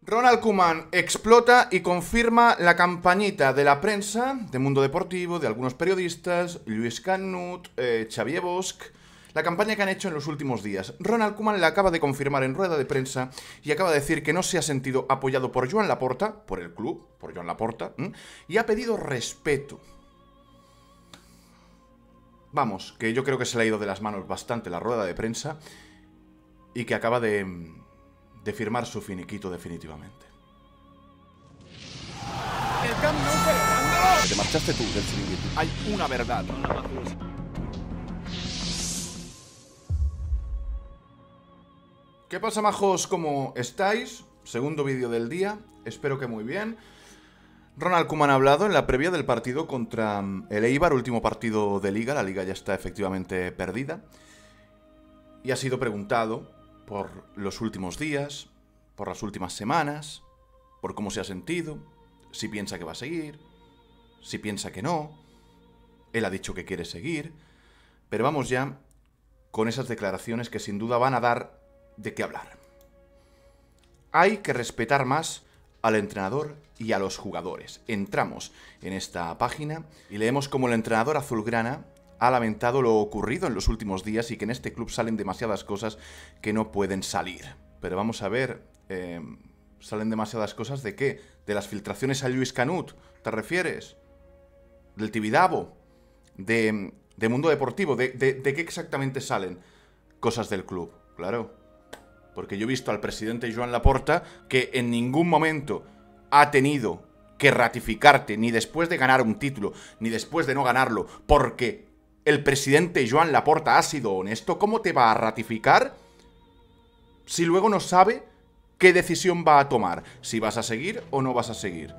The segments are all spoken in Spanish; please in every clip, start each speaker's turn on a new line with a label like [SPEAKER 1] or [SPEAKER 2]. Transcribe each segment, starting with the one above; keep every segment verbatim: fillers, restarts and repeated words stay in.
[SPEAKER 1] Ronald Koeman explota y confirma la campañita de la prensa, de Mundo Deportivo, de algunos periodistas, Lluís Canut, eh, Xavier Bosch, la campaña que han hecho en los últimos días. Ronald Koeman la acaba de confirmar en rueda de prensa y acaba de decir que no se ha sentido apoyado por Joan Laporta, por el club, por Joan Laporta, ¿m? y ha pedido respeto. Vamos, que yo creo que se le ha ido de las manos bastante la rueda de prensa y que acaba de... de firmar su finiquito definitivamente.
[SPEAKER 2] El Camp Nou celebrando.
[SPEAKER 1] Te marchaste tú del chiringuito.
[SPEAKER 2] Hay una verdad.
[SPEAKER 1] ¿Qué pasa, majos? ¿Cómo estáis? Segundo vídeo del día. Espero que muy bien. Ronald Koeman ha hablado en la previa del partido contra el Eibar, último partido de Liga. La Liga ya está efectivamente perdida. Y ha sido preguntado por los últimos días, por las últimas semanas, por cómo se ha sentido, si piensa que va a seguir, si piensa que no. Él ha dicho que quiere seguir, pero vamos ya con esas declaraciones que sin duda van a dar de qué hablar. Hay que respetar más al entrenador y a los jugadores. Entramos en esta página y leemos cómo el entrenador azulgrana ha lamentado lo ocurrido en los últimos días y que en este club salen demasiadas cosas que no pueden salir. Pero vamos a ver, eh, ¿salen demasiadas cosas de qué? ¿De las filtraciones a Lluís Canut? ¿Te refieres? ¿Del Tibidabo? ¿De, de Mundo Deportivo? ¿De, de, ¿De qué exactamente salen cosas del club? Claro, porque yo he visto al presidente Joan Laporta que en ningún momento ha tenido que ratificarte, ni después de ganar un título, ni después de no ganarlo, porque el presidente Joan Laporta ha sido honesto. ¿Cómo te va a ratificar si luego no sabe qué decisión va a tomar? Si vas a seguir o no vas a seguir.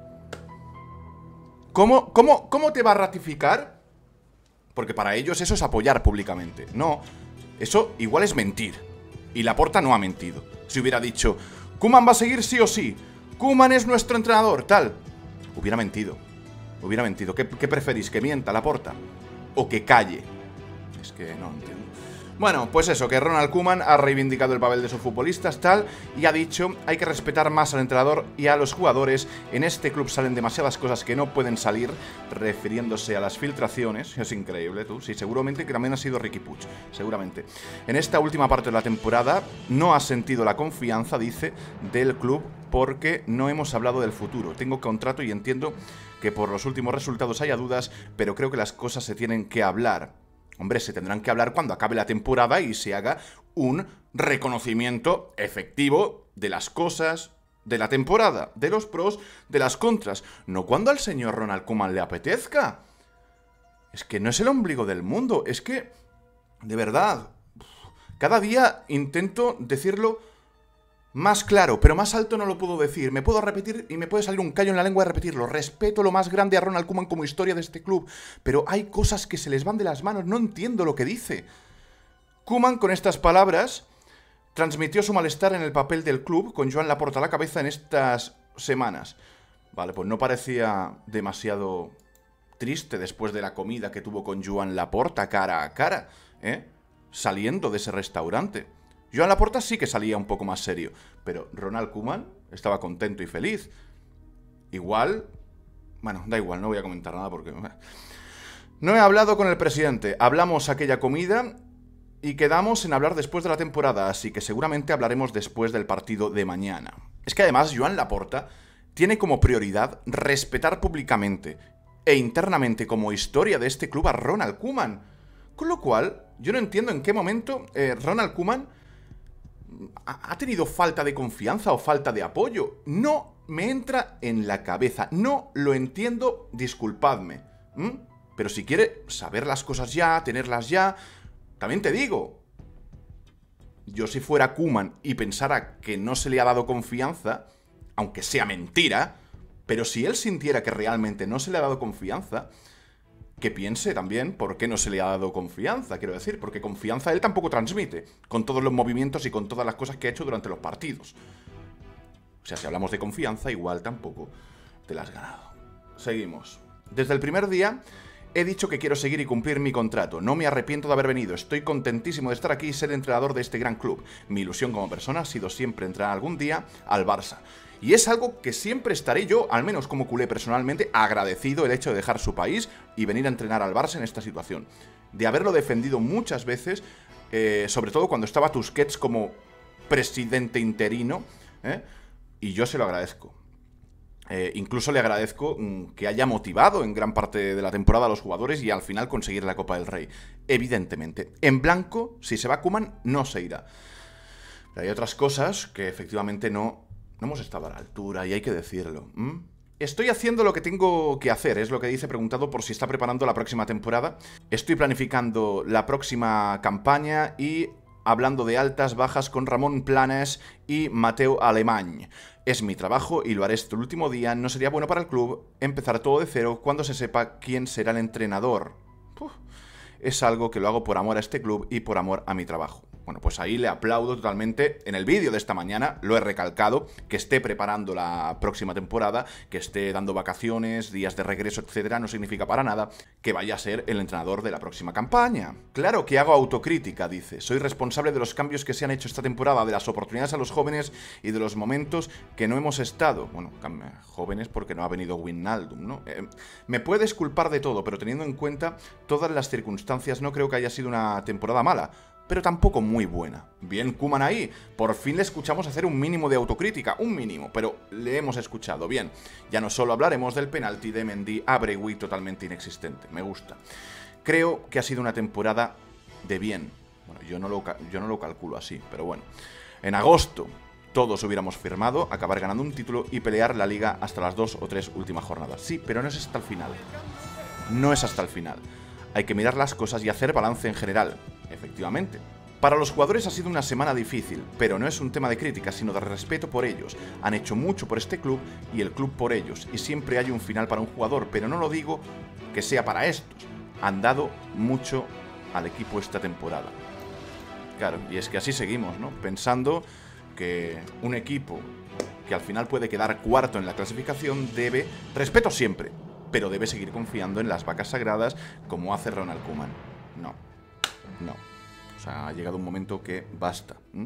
[SPEAKER 1] ¿Cómo, cómo, cómo te va a ratificar? Porque para ellos eso es apoyar públicamente. No, eso igual es mentir. Y Laporta no ha mentido. Si hubiera dicho, Koeman va a seguir sí o sí, Koeman es nuestro entrenador, tal, hubiera mentido. Hubiera mentido. ¿Qué, qué preferís? ¿Que mienta Laporta? ¿O que calle? Es que no entiendo. Bueno, pues eso, que Ronald Koeman ha reivindicado el papel de sus futbolistas, tal, y ha dicho, hay que respetar más al entrenador y a los jugadores. En este club salen demasiadas cosas que no pueden salir, refiriéndose a las filtraciones. Es increíble, tú. Sí, seguramente que también ha sido Riqui Puig, seguramente. En esta última parte de la temporada no ha sentido la confianza, dice, del club, porque no hemos hablado del futuro. Tengo contrato y entiendo que por los últimos resultados haya dudas, pero creo que las cosas se tienen que hablar. Hombre, se tendrán que hablar cuando acabe la temporada y se haga un reconocimiento efectivo de las cosas de la temporada, de los pros, de las contras. No cuando al señor Ronald Koeman le apetezca. Es que no es el ombligo del mundo. Es que, de verdad, cada día intento decirlo más claro, pero más alto no lo puedo decir. Me puedo repetir y me puede salir un callo en la lengua de repetirlo. Respeto lo más grande a Ronald Koeman como historia de este club, pero hay cosas que se les van de las manos. No entiendo lo que dice. Koeman, con estas palabras, transmitió su malestar en el papel del club con Joan Laporta a la cabeza en estas semanas. Vale, pues no parecía demasiado triste después de la comida que tuvo con Joan Laporta cara a cara, ¿eh? Saliendo de ese restaurante. Joan Laporta sí que salía un poco más serio, pero Ronald Koeman estaba contento y feliz. Igual... Bueno, da igual, no voy a comentar nada porque... No he hablado con el presidente, hablamos aquella comida y quedamos en hablar después de la temporada, así que seguramente hablaremos después del partido de mañana. Es que además Joan Laporta tiene como prioridad respetar públicamente e internamente como historia de este club a Ronald Koeman. Con lo cual, yo no entiendo en qué momento eh, Ronald Koeman ha tenido falta de confianza o falta de apoyo. No me entra en la cabeza. No lo entiendo, disculpadme. ¿Mm? Pero si quiere saber las cosas ya, tenerlas ya... También te digo, yo si fuera Koeman y pensara que no se le ha dado confianza, aunque sea mentira, pero si él sintiera que realmente no se le ha dado confianza, que piense también por qué no se le ha dado confianza, quiero decir, porque confianza él tampoco transmite, con todos los movimientos y con todas las cosas que ha hecho durante los partidos. O sea, si hablamos de confianza, igual tampoco te la has ganado. Seguimos. Desde el primer día He dicho que quiero seguir y cumplir mi contrato. No me arrepiento de haber venido. Estoy contentísimo de estar aquí y ser entrenador de este gran club. Mi ilusión como persona ha sido siempre entrenar algún día al Barça. Y es algo que siempre estaré yo, al menos como culé personalmente, agradecido el hecho de dejar su país y venir a entrenar al Barça en esta situación. De haberlo defendido muchas veces, eh, sobre todo cuando estaba Tusquets como presidente interino, ¿eh? Y yo se lo agradezco. Eh, incluso le agradezco mm, que haya motivado en gran parte de la temporada a los jugadores y al final conseguir la Copa del Rey. Evidentemente. En blanco, si se va Koeman, no se irá. Pero hay otras cosas que efectivamente no... No hemos estado a la altura y hay que decirlo. ¿Mm? Estoy haciendo lo que tengo que hacer, es lo que dice preguntado por si está preparando la próxima temporada. Estoy planificando la próxima campaña y hablando de altas, bajas con Ramón Planes y Mateo Alemany. Es mi trabajo y lo haré este último día. No sería bueno para el club empezar todo de cero cuando se sepa quién será el entrenador. Uf, es algo que lo hago por amor a este club y por amor a mi trabajo. Bueno, pues ahí le aplaudo totalmente. En el vídeo de esta mañana lo he recalcado, que esté preparando la próxima temporada, que esté dando vacaciones, días de regreso, etcétera, no significa para nada que vaya a ser el entrenador de la próxima campaña. Claro que hago autocrítica, dice. Soy responsable de los cambios que se han hecho esta temporada, de las oportunidades a los jóvenes y de los momentos que no hemos estado. Bueno, jóvenes porque no ha venido Wijnaldum, ¿no? Eh, me puedes culpar de todo, pero teniendo en cuenta todas las circunstancias, no creo que haya sido una temporada mala, pero tampoco muy buena. Bien, Koeman ahí. Por fin le escuchamos hacer un mínimo de autocrítica. Un mínimo, pero le hemos escuchado. Bien, ya no solo hablaremos del penalti de Mendy a Bregui totalmente inexistente. Me gusta. Creo que ha sido una temporada de bien. Bueno, yo no lo, yo no lo calculo así, pero bueno. En agosto todos hubiéramos firmado, acabar ganando un título y pelear la Liga hasta las dos o tres últimas jornadas. Sí, pero no es hasta el final. No es hasta el final. Hay que mirar las cosas y hacer balance en general. Efectivamente. Para los jugadores ha sido una semana difícil, pero no es un tema de crítica, sino de respeto por ellos. Han hecho mucho por este club y el club por ellos, y siempre hay un final para un jugador, pero no lo digo que sea para estos. Han dado mucho al equipo esta temporada. Claro, y es que así seguimos, ¿no? Pensando que un equipo que al final puede quedar cuarto en la clasificación debe, respeto siempre, pero debe seguir confiando en las vacas sagradas como hace Ronald Koeman. No. No, o sea, ha llegado un momento que basta. ¿Mm?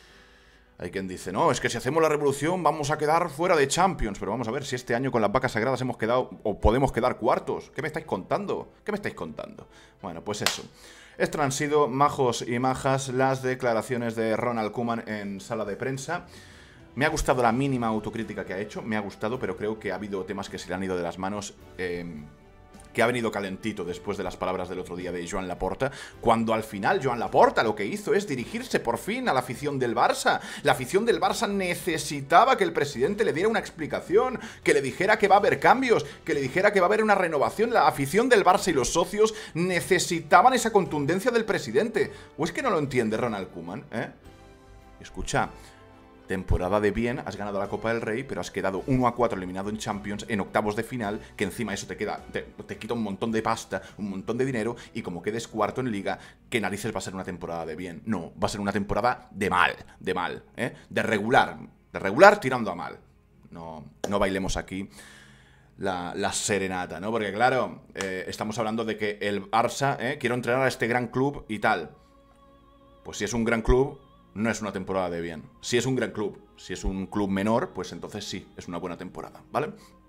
[SPEAKER 1] Hay quien dice, no, es que si hacemos la revolución vamos a quedar fuera de Champions. Pero vamos a ver si este año con las vacas sagradas hemos quedado o podemos quedar cuartos. ¿Qué me estáis contando? ¿Qué me estáis contando? Bueno, pues eso. Estas han sido, majos y majas, las declaraciones de Ronald Koeman en sala de prensa. Me ha gustado la mínima autocrítica que ha hecho, me ha gustado, pero creo que ha habido temas que se le han ido de las manos... Eh, que ha venido calentito después de las palabras del otro día de Joan Laporta, cuando al final Joan Laporta lo que hizo es dirigirse por fin a la afición del Barça. La afición del Barça necesitaba que el presidente le diera una explicación, que le dijera que va a haber cambios, que le dijera que va a haber una renovación. La afición del Barça y los socios necesitaban esa contundencia del presidente. ¿O es que no lo entiende Ronald Koeman? ¿Eh? Escucha... Temporada de bien, has ganado la Copa del Rey, pero has quedado uno a cuatro eliminado en Champions, en octavos de final, que encima eso te queda, te, te quita un montón de pasta, un montón de dinero, y como quedes cuarto en Liga, ¿qué narices va a ser una temporada de bien? No, va a ser una temporada de mal, de mal, ¿eh? De regular, de regular tirando a mal. No, no bailemos aquí la, la serenata, ¿no? Porque claro, eh, estamos hablando de que el Barça, ¿eh? Quiero entrenar a este gran club y tal. Pues si es un gran club... no es una temporada de bien. Si es un gran club, si es un club menor, pues entonces sí, es una buena temporada, ¿vale?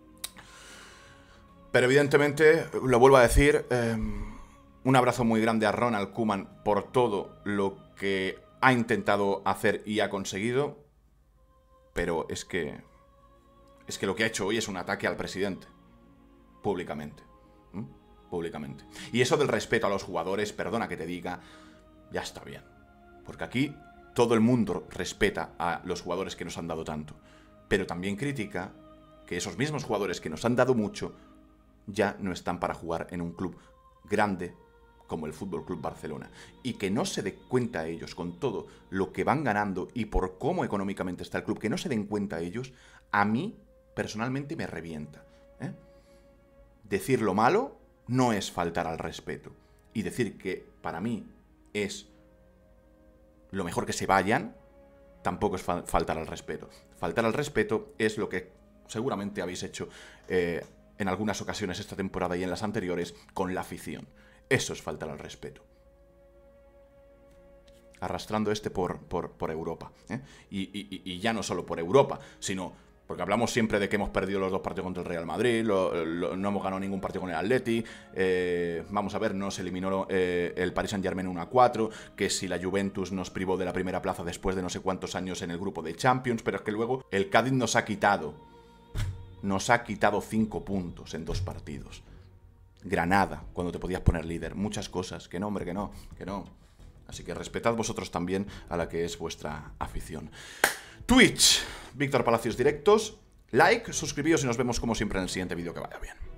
[SPEAKER 1] Pero evidentemente, lo vuelvo a decir, eh, un abrazo muy grande a Ronald Koeman por todo lo que ha intentado hacer y ha conseguido, pero es que, es que lo que ha hecho hoy es un ataque al presidente, públicamente, ¿Mm? públicamente. Y eso del respeto a los jugadores, perdona que te diga, ya está bien, porque aquí... todo el mundo respeta a los jugadores que nos han dado tanto, pero también critica que esos mismos jugadores que nos han dado mucho ya no están para jugar en un club grande como el Fútbol Club Barcelona, y que no se den cuenta ellos con todo lo que van ganando y por cómo económicamente está el club, que no se den cuenta ellos, a mí personalmente me revienta, ¿eh? Decir lo malo no es faltar al respeto, y decir que para mí es lo mejor que se vayan, tampoco es fa faltar al respeto. Faltar al respeto es lo que seguramente habéis hecho eh, en algunas ocasiones esta temporada y en las anteriores, con la afición. Eso es faltar al respeto. Arrastrando este por, por, por Europa. ¿eh? Y, y, y ya no solo por Europa, sino... Porque hablamos siempre de que hemos perdido los dos partidos contra el Real Madrid, lo, lo, no hemos ganado ningún partido con el Atleti, eh, vamos a ver, nos eliminó eh, el Paris Saint-Germain uno a cuatro, que si la Juventus nos privó de la primera plaza después de no sé cuántos años en el grupo de Champions, pero es que luego el Cádiz nos ha quitado, nos ha quitado cinco puntos en dos partidos. Granada, cuando te podías poner líder, muchas cosas, que no, hombre, que no, que no. Así que respetad vosotros también a la que es vuestra afición. Twitch, Víctor Palacios Directos, like, suscribíos y nos vemos como siempre en el siguiente vídeo. Que vaya bien.